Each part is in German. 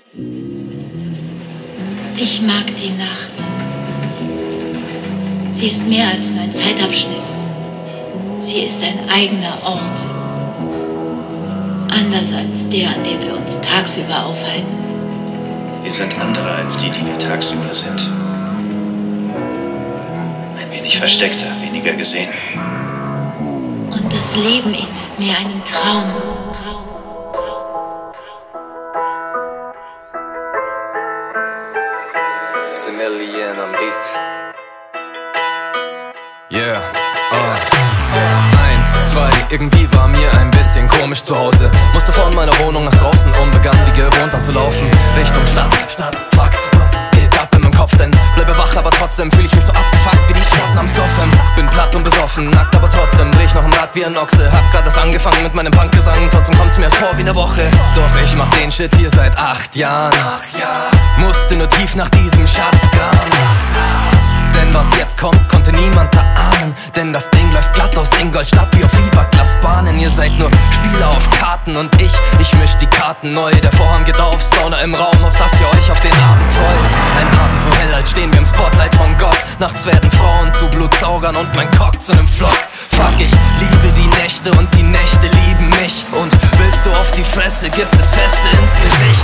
Ich mag die Nacht. Sie ist mehr als nur ein Zeitabschnitt. Sie ist ein eigener Ort. Anders als der, an dem wir uns tagsüber aufhalten. Wir sind andere als die, die wir tagsüber sind. Ein wenig versteckter, weniger gesehen. Und das Leben ähnelt mir einem Traum. Million am Beat. Yeah, 1, 2, irgendwie war mir ein bisschen komisch zu Hause. Musste von meiner Wohnung nach draußen begann wie gewohnt anzulaufen. Richtung Stadt, fuck, was geht ab in meinem Kopf denn? Bleibe wach, aber trotzdem fühle ich mich so abgefuckt wie die Stadt namens Gotham. Bin platt und besoffen, nackt, aber trotzdem dreh ich noch im Rad wie ein Ochse. Hab grad erst angefangen mit meinem Punkgesang, trotzdem kommt's mir erst vor wie 'ne Woche. Doch ich mach den Shit hier seit 8 Jahren. Musste nur tief nach diesem Schatz graben. Denn was jetzt kommt, konnte niemand da ahnen. Denn das Ding läuft glatt aus Ingolstadt wie auf Fiberglasbahnen. Ihr seid nur Spieler auf Karten und ich misch die Karten neu. Der Vorhang geht auf, Stoner im Raum, auf dass ihr euch auf den Abend freut. Ein Abend so hell, als stehen wir im Spotlight von Gott. Nachts werden Frauen zu Blutsaugern und mein Cock zu nem Flock. Fuck, ich liebe die Nächte und die Nächte lieben mich. Und willst du auf die Fresse, gibt es Feste ins Gesicht.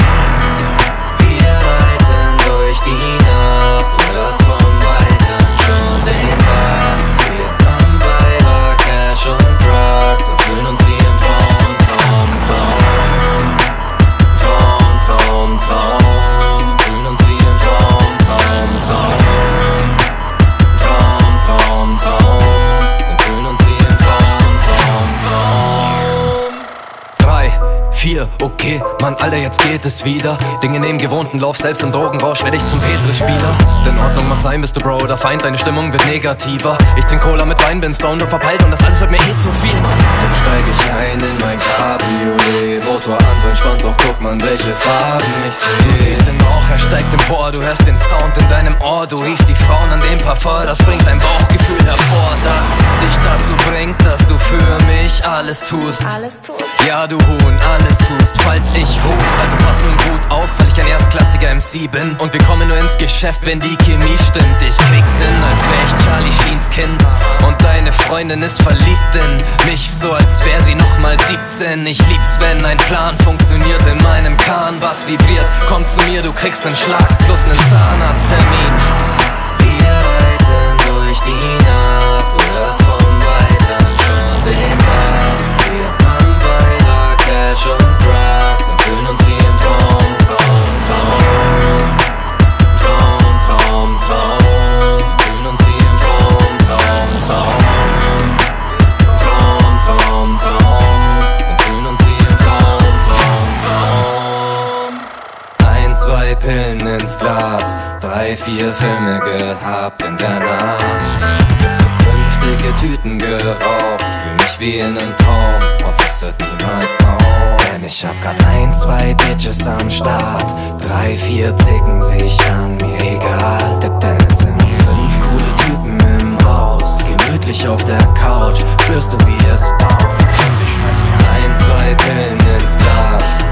Wir reiten durch die Nacht, du hörst vom Weiten schon den Bass. Wir haben Weiber, Cash und Drugs und fühlen uns wie im Traum, Traum, Traum. Traum, Traum, Traum. Fühlen uns wie im Traum, Traum, Traum. Traum, Traum, Traum. Und fühlen uns wie im Traum, Traum, Traum. 3, 4, okay, Mann, Alter, jetzt geht es wieder. Dinge nehmen gewohnten Lauf, selbst im Drogenrausch werde ich zum Tetris-Spieler. Denn Ordnung muss sein, bist du Bro oder Feind, deine Stimmung wird negativer. Ich trink Cola mit Wein, bin stoned und verpeilt und das alles wird mir zu viel, Mann. Also steig ich ein in mein Cabriolet, Motor an, so entspannt, doch guck man, welche Farben ich seh. Du siehst den Rauch, er steigt empor, du hörst den Sound in deinem Ohr. Du riechst die Frauen an dem Parfum, das bringt dein Bauchgefühl hervor, das dich dazu bringt, dass du für mich alles tust. Ja, du Huhn, alles tust, falls ich ruf. Also pass nun gut auf, weil ich ein erstklassiger MC bin. Und wir kommen nur ins Geschäft, wenn die Chemie stimmt. Ich krieg's hin, als wär ich Charlie Sheens Kind. Und deine Freundin ist verliebt in mich, so als wär sie nochmal 17. Ich lieb's, wenn ein Plan funktioniert in meinem Kahn. Was vibriert, komm zu mir, du kriegst nen Schlag plus nen Zahnarzttermin. Wir reiten durch die Nacht, du hörst vom Weiten schon den Bass. Wir haben Weiber, Cash und Drugs und fühlen uns wie im Traum, Traum, Traum. Traum, Traum, Traum. Fühlen uns wie im Traum, Traum, Traum. Traum, Traum, Traum. Und fühlen uns wie im Traum, Traum, Traum. 1, 2 Pillen ins Glas, 3, 4 Filme gehabt in der Nacht. 5 dicke Tüten geraucht, fühl mich wie in nem Traum, hoffe es hört niemals auf. Denn ich hab grad 1, 2 Bitches am Start, 3, 4 zicken sich an, mir egal. Denn es sind 5 coole Typen im Haus, gemütlich auf der Couch, spürst du wie es bounce. Und ich schmeiß mir 1, 2 Pillen ins Glas,